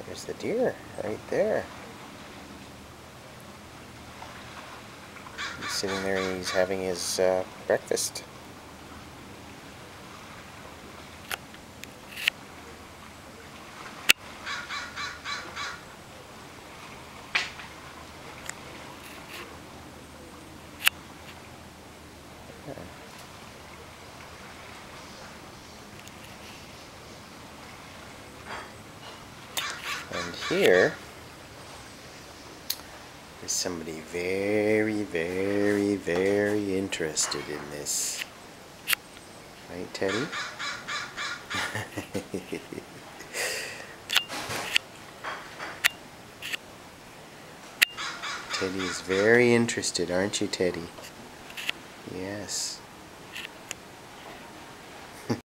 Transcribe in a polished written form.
There's the deer right there. He's sitting there and he's having his breakfast. And here is somebody very, very, very interested in this. Right, Teddy? Teddy is very interested, aren't you, Teddy? Yes.